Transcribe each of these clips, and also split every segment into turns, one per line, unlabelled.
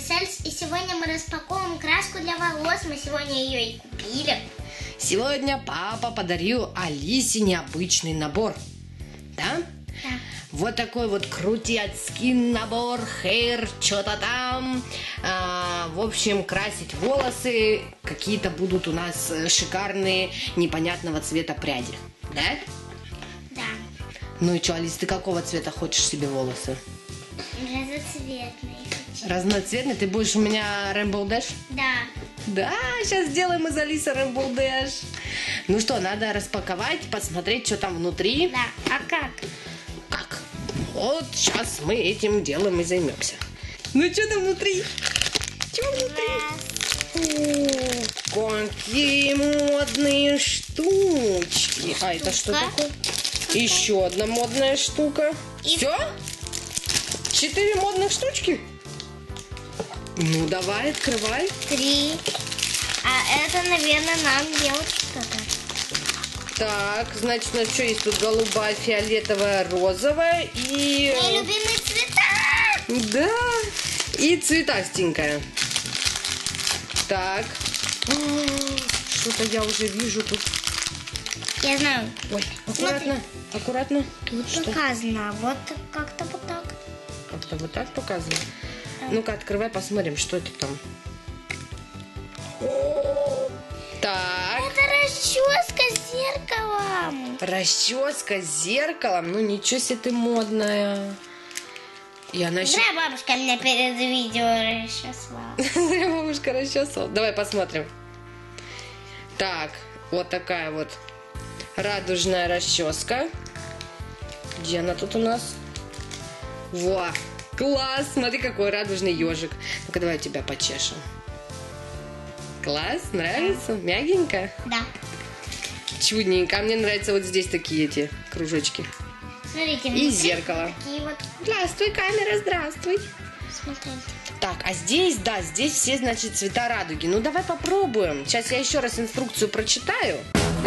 Сельс, и сегодня мы распаковываем краску для волос. Мы сегодня ее и купили.
Сегодня папа подарил Алисе необычный набор. Да?
Да.
Вот такой вот крутецкий набор, хейр, что-то там. В общем, красить волосы. Какие-то будут у нас шикарные, непонятного цвета пряди. Да?
Да.
Ну и что, Алис, ты какого цвета хочешь себе волосы?
Разноцветные.
Разноцветные? Ты будешь у меня Rainbow Dash?
Да.
Да, сейчас сделаем из Алисы Rainbow Dash. Ну что, надо распаковать, посмотреть, что там внутри.
Да. А как?
Как? Вот сейчас мы этим делом и займемся. Ну что там внутри? Что внутри? О, какие модные штучки. А это что такое? Еще одна модная штука.
И-
Все? 4 модных штучки? Ну, давай, открывай.
3. А это, наверное, нам делать что-то.
Так, значит, у нас что есть тут? Голубая, фиолетовая, розовая и...
Мои любимые цвета!
Да, и цветастенькая. Так. Что-то я уже вижу тут.
Я знаю.
Ой, аккуратно, аккуратно.
Тут
Что?
показано. Вот как-то вот так.
Как-то вот так показано. Ну-ка, открывай, посмотрим, что это там. Так.
Это расческа с зеркалом.
Расческа с зеркалом. Ну, ничего себе ты модная. И она еще...
Да, бабушка меня перед видео расчесала.
Бабушка расчесала. Давай посмотрим. Так, вот такая вот радужная расческа. Где она тут у нас? Во, класс! Смотри, какой радужный ежик. Ну-ка, давай тебя почешем. Класс, нравится? Мягенько?
Да.
Чудненько. А мне нравятся вот здесь такие эти кружочки.
Смотрите,
И
внутри
зеркало.
такие вот.
Здравствуй, камера, здравствуй.
Смотрите.
Так, а здесь, да, здесь все, значит, цвета радуги. Ну, давай попробуем. Сейчас я еще раз инструкцию прочитаю.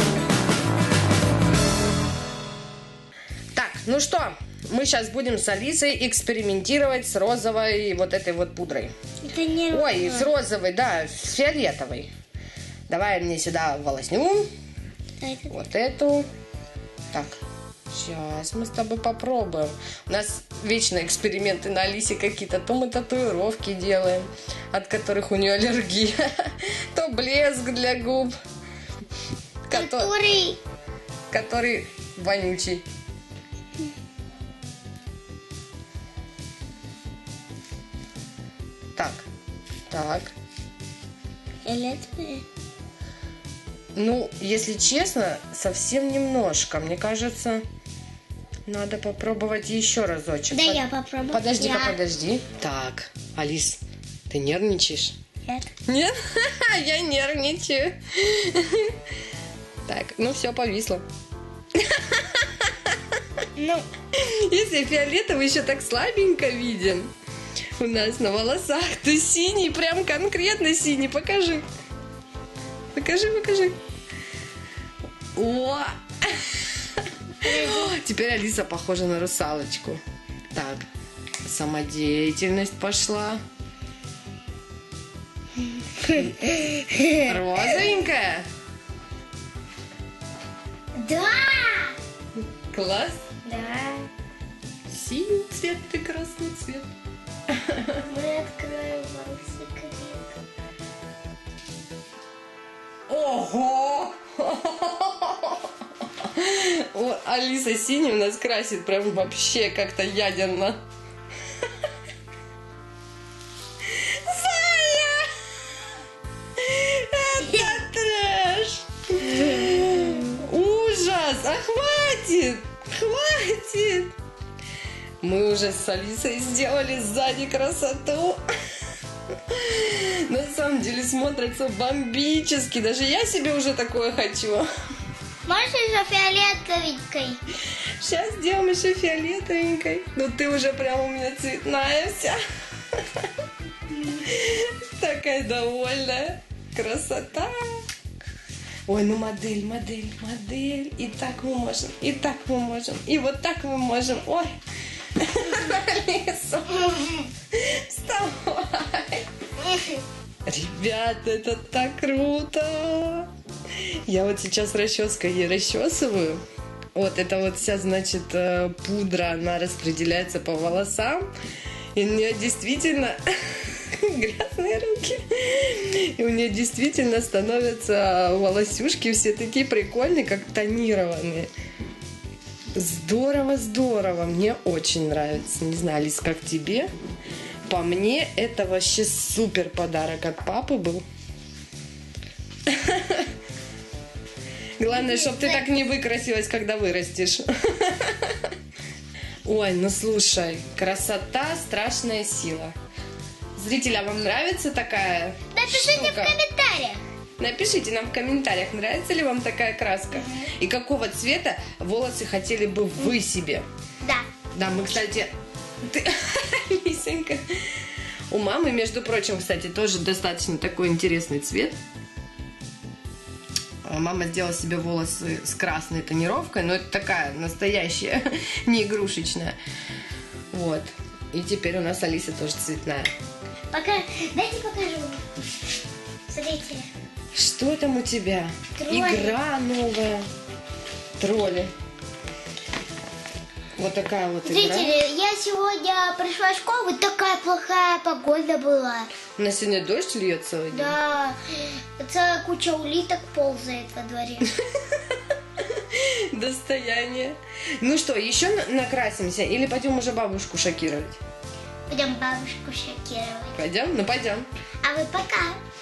Так, ну что, мы сейчас будем с Алисой экспериментировать с розовой вот этой вот пудрой.
Это не
Ой, с розовой, да, с фиолетовой. Давай мне сюда волосню.
Это-
Вот эту. Так, сейчас мы с тобой попробуем. У нас вечно эксперименты на Алисе какие-то. То мы татуировки делаем, от которых у нее аллергия. То блеск для губ, который вонючий. Так.
фиолетовые.
Ну, если честно, совсем немножко. Мне кажется, надо попробовать еще разочек.
Да, я попробую.
Подожди-ка,
Я-
подожди. Так, Алис, ты нервничаешь?
Нет.
Нет? Я нервничаю. Так, ну все, повисло.
Ну,
Если фиолетовый еще так слабенько виден у нас на волосах, то синий, прям конкретно синий. Покажи. Покажи. О! Теперь Алиса похожа на русалочку. Так, самодеятельность пошла. Розовенькая?
да!
Класс.
Да.
Синий цвет, прекрасный цвет.
Мы откроем вам секрет.
Ого! О, Алиса синий у нас красит прям вообще как-то ядерно. Зая! Это трэш! Ужас! А хватит! Хватит! Мы уже с Алисой сделали сзади красоту. На самом деле смотрится бомбически. Даже я себе уже такое хочу.
Можешь еще фиолетовенькой?
Сейчас сделаем еще фиолетовенькой. Ну ты уже прям у меня цветная вся. Такая довольная. Красота. Ой, ну модель. И так мы можем. И вот так мы можем. Ой. Алиса, вставай. Ребята, это так круто! Я вот сейчас расческой ей расчесываю. Вот это вот вся, значит, пудра, она распределяется по волосам. И у нее действительно грязные руки. И у нее действительно становятся волосюшки все такие прикольные, как тонированные. Здорово, здорово. Мне очень нравится. Не знаю, Лиз, как тебе? По мне, это вообще супер подарок от папы был. Главное, чтобы ты так не выкрасилась, когда вырастешь. Ой, ну слушай, красота, страшная сила. Зрители, а вам нравится такая
Напишите
штука?
в комментариях.
Напишите нам в комментариях, нравится ли вам такая краска. И какого цвета волосы хотели бы вы себе.
Да.
Да, мы, кстати... Лисенька. У мамы, между прочим, кстати, тоже достаточно такой интересный цвет. Мама сделала себе волосы с красной тонировкой, но это такая настоящая, не игрушечная. Вот. И теперь у нас Алиса тоже цветная.
Пока... Дайте покажу. Смотрите.
Что там у тебя?
Тролли.
Игра новая. Тролли. Вот такая вот игра.
Зрители, я сегодня пришла в школу, и такая плохая погода была.
У нас сегодня дождь льет целый день.
Да, целая куча улиток ползает во дворе.
Достояние. Ну что, еще накрасимся или пойдем уже бабушку шокировать?
Пойдем бабушку шокировать.
Пойдем? Ну пойдем.
А вы пока.